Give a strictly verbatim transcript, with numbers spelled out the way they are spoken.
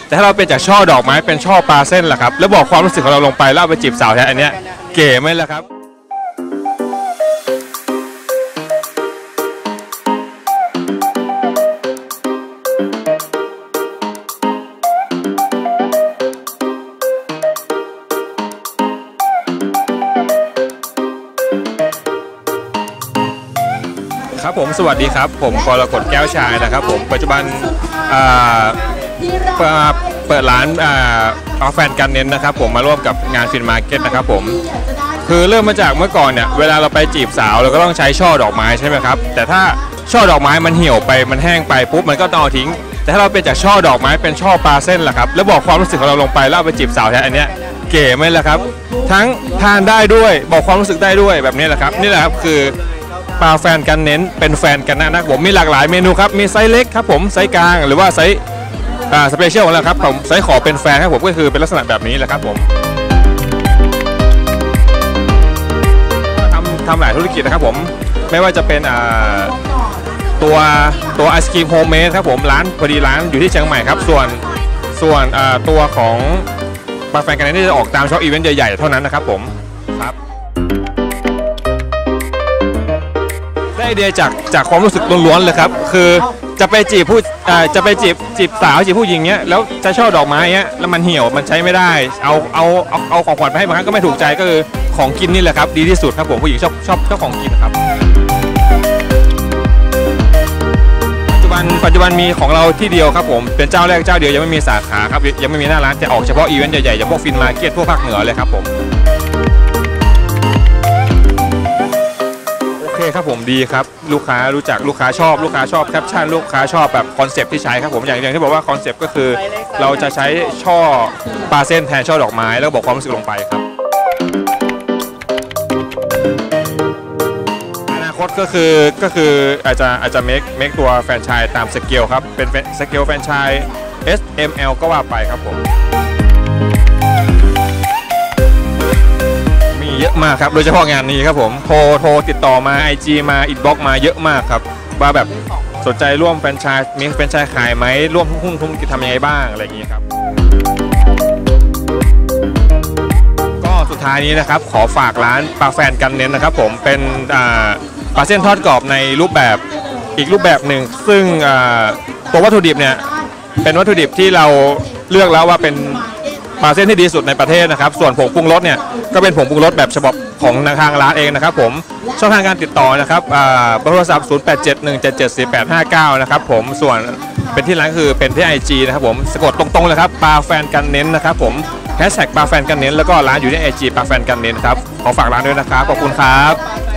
แต่ถ้าเราเป็นจากช่อดอกไม้เป็นช่อปลาเส้นล่ะครับแล้วบอกความรู้สึกของเราลงไปแล้วเอาไปจีบสาวแทนอันเนี้ยเก๋ไหมล่ะครับครับผมสวัสดีครับผมกรกฎแก้วชายนะครับผมปัจจุบันเปิดร้านเอาแฟนกันเน้นนะครับผมมาร่วมกับงานฟินมาร์เก็ตนะครับผมคือเริ่มมาจากเมื่อก่อนเนี่ยเวลาเราไปจีบสาวเราก็ต้องใช้ช่อดอกไม้ใช่ไหมครับแต่ถ้าช่อดอกไม้มันเหี่ยวไปมันแห้งไปปุ๊บมันก็ต้องเอาทิ้งแต่ถ้าเราเป็นจากช่อดอกไม้เป็นช่อปลาเส้นล่ะครับแล้วบอกความรู้สึกของเราลงไปแล้วเอาไปจีบสาวแทนอันเนี้ยเก๋ไหมล่ะครับทั้งทานได้ด้วยบอกความรู้สึกได้ด้วยแบบนี้แหละครับนี่แหละครับคือปลาแฟนกันเน้นเป็นแฟนกันนะครับผมมีหลากหลายเมนูครับมีไซส์เล็กครับผมไซส์กลางหรือว่าไซส์อ่าสเปเชียลของเราครับผมไซส์ขอเป็นแฟนครับผมก็คือเป็นลักษณะแบบนี้แหละครับผมทำทำหลายธุรกิจนะครับผมไม่ว่าจะเป็นอ่าตัวตัวไอศครีมโฮมเมดครับผมร้านพอดีร้านอยู่ที่เชียงใหม่ครับส่วนส่วนอ่าตัวของปลาแฟนกันเน้นที่จะออกตามช็อปอีเวนต์ใหญ่ๆเท่านั้นนะครับผมครับได้ไอเดียจากจากความรู้สึกล้วนๆเลยครับคือจะไปจีบผู้จะไปจีบจีบสาวจีบผู้หญิงเนี้ยแล้วจะช่อดอกไม้เนี้ยแล้วมันเหี่ยวมันใช้ไม่ได้เอาเอาเอาเอาของขวัญไปให้บางครั้งก็ไม่ถูกใจก็คือของกินนี่แหละครับดีที่สุดครับผมผู้หญิงชอบชอบชอบของกินครับปัจจุบันปัจจุบันมีของเราที่เดียวครับผมเป็นเจ้าแรกเจ้าเดียวยังไม่มีสาขาครับยังไม่มีหน้าร้านจะออกเฉพาะอีเวนต์ใหญ่ๆอย่างพวกฟินมาร์เก็ตพวกภาคเหนือเลยครับผมโอเคครับผมดีครับลูกค้ารู้จักลูกค้าชอบลูกค้าชอบแคปชั่นลูกค้าชอบแบบคอนเซปต์ที่ใช้ครับผมอย่างอย่างที่บอกว่าคอนเซปต์ก็คือเราจะใช้ช่อปลาเส้นแทนช่อดอกไม้แล้วบอกความรู้สึกลงไปครับอนาคตก็คือก็คืออาจจะอาจจะเมคเมคตัวแฟรนไชส์ตามสเกลครับเป็นสเกลแฟรนไชส์ เอส เอ็ม แอล ก็ว่าไปครับผมเยอะมากครับโดยเฉพาะงานนี้ครับผมโทรโทรติดต่อมา ไอ จี มาอินบ็อกซ์มาเยอะมากครับว่าแบบสนใจร่วมแฟรนไชส์มีแฟรนไชส์ขายไหมร่วมหุ้นธุรกิจทำยังไงบ้างอะไรอย่างนี้ครับก็สุดท้ายนี้นะครับขอฝากร้านปลาแฟนกันเน้นนะครับผมเป็นปลาเส้นทอดกรอบในรูปแบบอีกรูปแบบหนึ่งซึ่งตัววัตถุดิบเนี่ยเป็นวัตถุดิบที่เราเลือกแล้วว่าเป็นปลาเส้นที่ดีสุดในประเทศนะครับส่วนผงปรุงรสเนี่ยก็เป็นผงปรุงรสแบบฉบับของทางร้านเองนะครับผมช่องทางการติดต่อนะครับเบอร์โทรศัพท์ศูนย์ แปด เจ็ด หนึ่ง เจ็ด เจ็ด สี่ แปด ห้า เก้านะครับผมส่วนเป็นที่ร้านคือเป็นที่ ไอ จี นะครับผมสะกดตรงๆเลยครับปลาแฟนกันเน้นนะครับผมแฮชแท็กปลาแฟนกันเน้นแล้วก็ร้านอยู่ที่ ไอ จี ปลาแฟนกันเน้นครับขอฝากร้านด้วยนะครับขอบคุณครับ